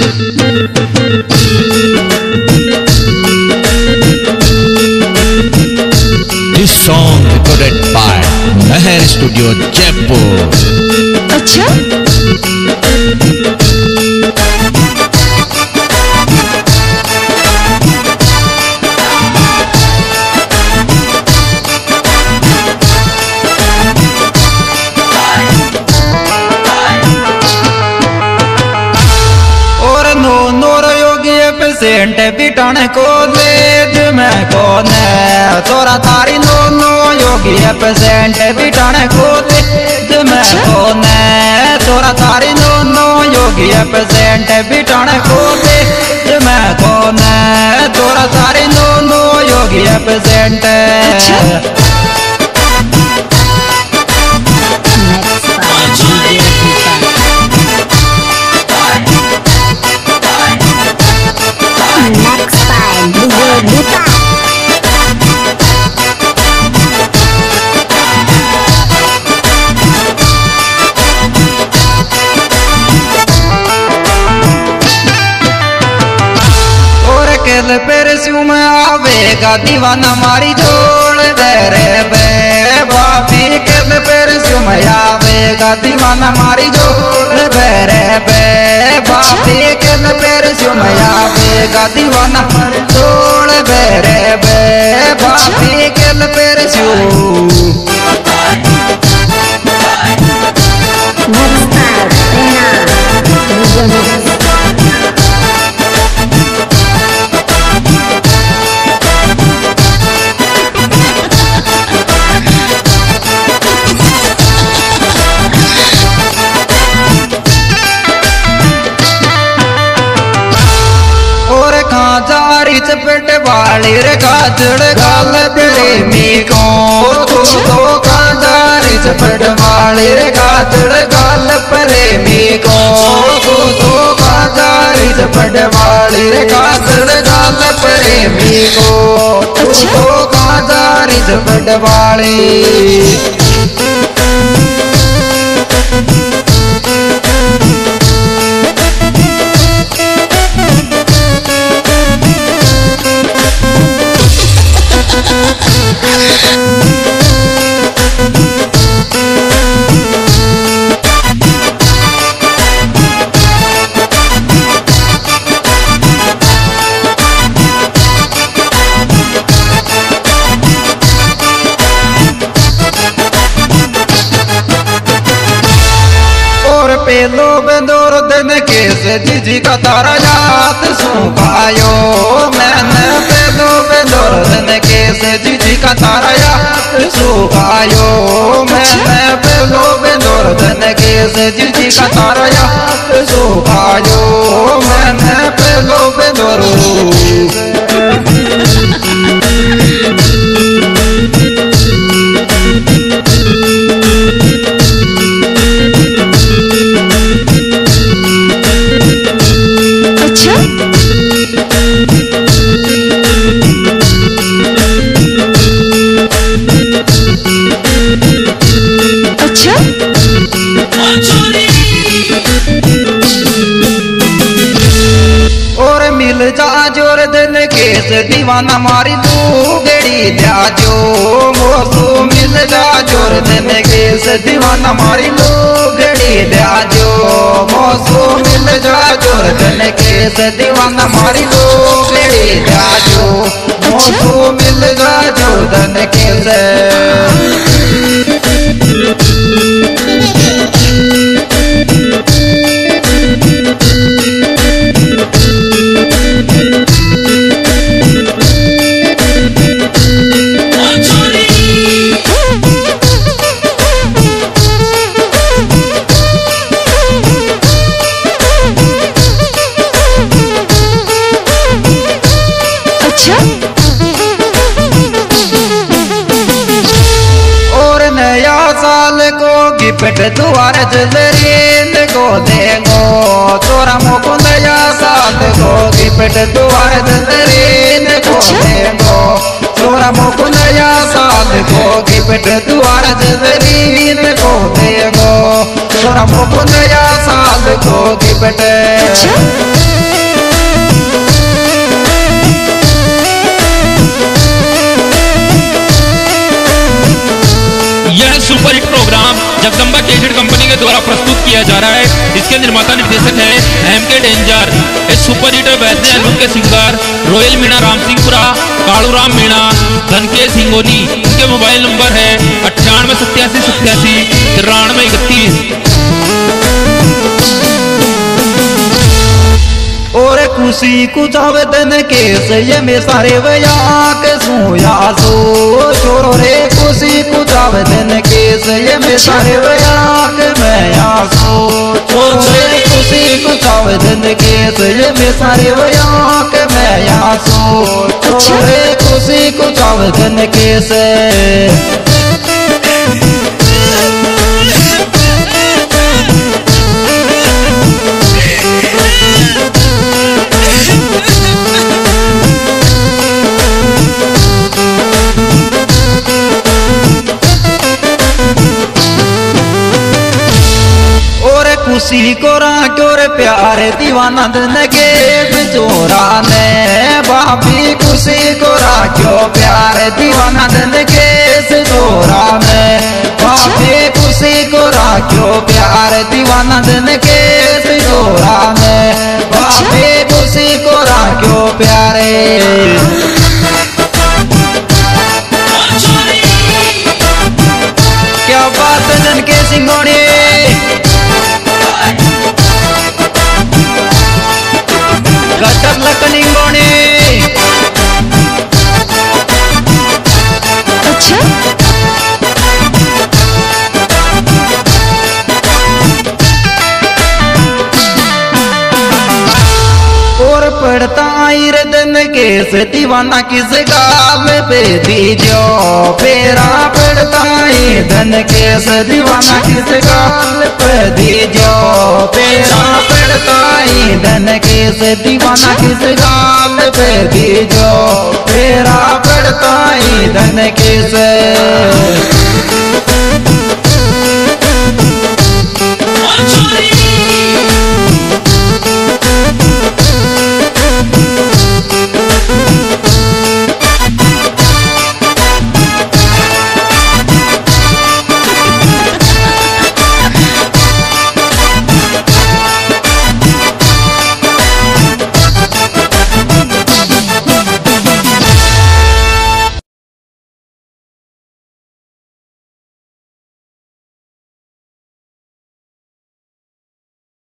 This song recorded by Meher Studio, Jaipur. अच्छा patient बिटन को ले मैं कौन है तोरा तारी नो नो योगी है पेशेंट बिटन को ले मैं कौन है तोरा तारी नो नो योगी है पेशेंट बिटन को ले मैं कौन है तोरा तारी नो नो योगी है पेशेंट परस्यूम आवेगा दीवाना मारी जोड़ दे रे बे बापी कल परस्यूम आवेगा दीवाना मारी जोड़ दे रे बे बापी कल परस्यूम आवेगा दीवाना जोड़ दे रे बे बापी कल परस्यूम चपेट वाली रे काजड़ गाल प्रेमी को तो काजारी चपेट वाली रे काजड़ गाल प्रेमी को तो काजारी चपेट वाली रे काजड़ गाल प्रेमी को तो काजारी चपेट वाली पेलो बेदोर दिन केस जीजी का तारा याद सुखायो मैंने पेलो बेदोर दिन केस जीजी का तारा याद सुखायो मैंने पेलो बेदोर दिन केस जीजी का तारा याद सुखायो मैंने पेलो बेदोर केस दीवाना मारी तू गेड़ी जाजो मोसू मिल जा जोर दिन केस दीवाना मारी तू गेड़ी जाजो मोसू मिल जा जोर दिन केस दीवाना मारी तू गेड़ी जाजो मोसू मिल जा जोर दिन केस गिफ्ट दुआर जलरीन को देंगो तोरा मुकुंद या साथ को गिफ्ट दुआर जलरीन को देंगो तोरा मुकुंद या साथ को गिफ्ट दुआर जलरीन को देंगो तोरा मुकुंद या साथ को गिफ्ट जगदम्बा कैसेट कंपनी के द्वारा प्रस्तुत किया जा रहा है। इसके निर्माता निर्देशक है एम.के. डेंजर। इस सुपर हिटर वैद्य एल्बम के सिंगर रॉयल मीणा रामसिंहपुरा, कालूराम मीणा, धनकेश हिंगोनी। इनके मोबाइल नंबर है 9887879331। और खुशी कुछ दिन के सही में सारे वयाक सोया सो छोरो रे खुशी कुछ दिन के सही में सारे वयाक मैं सो छोरो रे खुशी कुछ दिन के सही में सारे वयाक मैं सो छोरो रे खुशी कुछ दिन के से खुशी को राख्यो रे प्यारे दीवाना दिन के बिचोरा ने भाभी खुशी को राख्यो प्यारे दीवाना दिन के सिचोरा ने भाभी खुशी को राख्यो प्यारे दीवाना दिन के सिचोरा ने भाभी खुशी को राख्यो प्यारे। क्या बात है जन के सिंगोड़ी गजब लकनिंगोनी। अच्छा और पढ़ता दिन के से दीवाना किस गाल पे दीजो फेरा पढ़ता दिन के से दीवाना किस गाल पे दीजो फेरा पढ़ता दिन के से दीवाना किस गाल पे दीजो फेरा पढ़ता दिन के से